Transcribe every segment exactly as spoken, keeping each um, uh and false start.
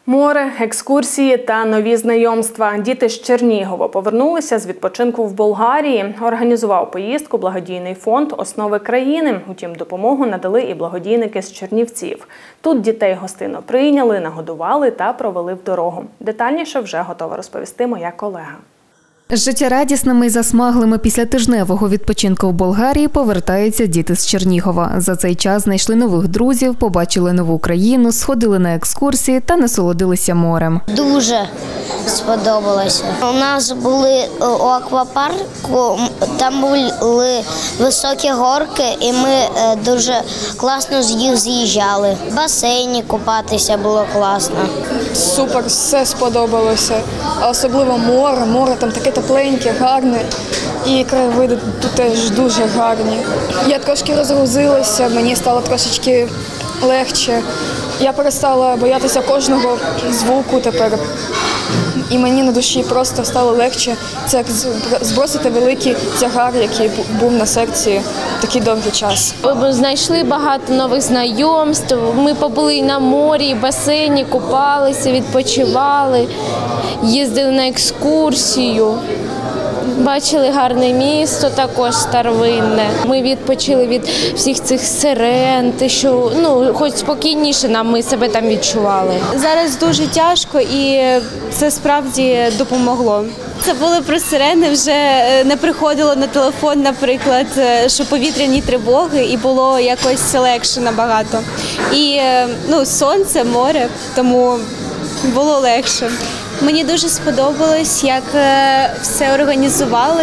Море, екскурсії та нові знайомства. Діти з Чернігова повернулися з відпочинку в Болгарії. Організував поїздку благодійний фонд «Основи країни». Утім, допомогу надали і благодійники з Чернівців. Тут дітей гостинно прийняли, нагодували та провели в дорогу. Детальніше вже готова розповісти моя колега. Життєрадісними і засмаглими після тижневого відпочинку в Болгарії повертаються діти з Чернігова. За цей час знайшли нових друзів, побачили нову країну, сходили на екскурсії та насолодилися морем. Дуже сподобалося. У нас були у аквапарку, там були високі горки, і ми дуже класно з їх з'їжджали. В басейні купатися було класно. Супер, все сподобалося. Особливо море, море там таке тепленьке, гарне. І краєвиди тут теж дуже гарні. Я трошки розгрузилася, мені стало трошечки легше. Я перестала боятися кожного звуку тепер. І мені на душі просто стало легше. Це як збросити великий тягар, який був на серці такий довгий час. Ми знайшли багато нових знайомств. Ми побули і на морі, і в басейні, купалися, відпочивали, їздили на екскурсію. Бачили гарне місто, також старовинне. Ми відпочили від всіх цих сирен, те, що ну, хоч спокійніше нам ми себе там відчували. Зараз дуже тяжко і це справді допомогло. Це були про сирени, вже не приходило на телефон, наприклад, що повітряні тривоги, і було якось легше набагато. І ну, сонце, море, тому було легше. Мені дуже сподобалось, як все організували.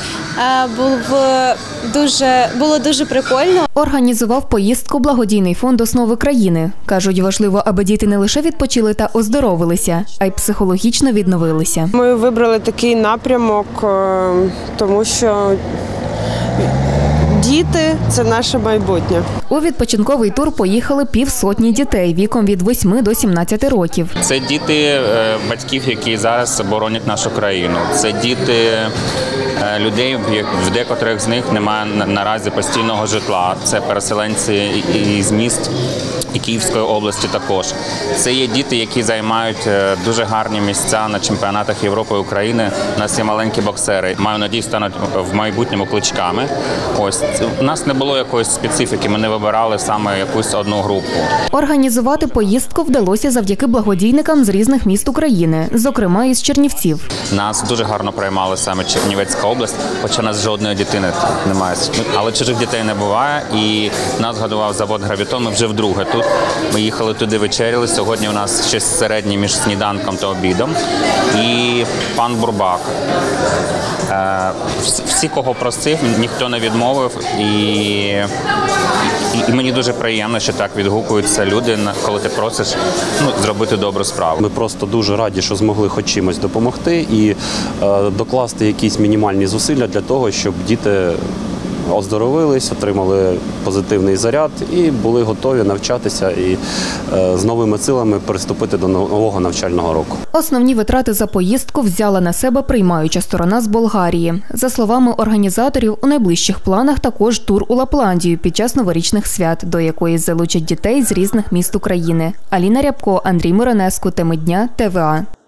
Було дуже, було дуже прикольно. Організував поїздку благодійний фонд «Основи країни». Кажуть, важливо, аби діти не лише відпочили та оздоровилися, а й психологічно відновилися. Ми вибрали такий напрямок, тому що діти – це наше майбутнє. У відпочинковий тур поїхали півсотні дітей віком від восьми до сімнадцяти років. Це діти батьків, які зараз боронять нашу країну. Це діти людей, в декотрих з них немає наразі постійного житла. Це переселенці із міст і Київської області також. Це є діти, які займають дуже гарні місця на чемпіонатах Європи і України. У нас є маленькі боксери. Маю надію, стануть в майбутньому кличками. Ось у нас не було якоїсь специфіки, ми не вибирали саме якусь одну групу. Організувати поїздку вдалося завдяки благодійникам з різних міст України, зокрема із Чернівців. Нас дуже гарно приймали саме Чернівецька область, хоча у нас жодної дитини немає. Але чужих дітей не буває, і нас годував завод «Гравітон». Ми вже вдруге тут. Ми їхали туди, вечеряли. Сьогодні у нас щось середнє між сніданком та обідом. І пан Бурбак. Всі, кого просив, ніхто не відмовив. І, і, і мені дуже приємно, що так відгукуються люди, коли ти просиш ну, зробити добру справу. Ми просто дуже раді, що змогли хоч чимось допомогти і е, докласти якісь мінімальні зусилля для того, щоб діти оздоровились, отримали позитивний заряд і були готові навчатися і е, з новими силами приступити до нового навчального року. Основні витрати за поїздку взяла на себе приймаюча сторона з Болгарії. За словами організаторів, у найближчих планах також тур у Лапландію під час новорічних свят, до якої залучать дітей з різних міст України. Аліна Рябко, Андрій Миронеску, Теми дня, ТВА.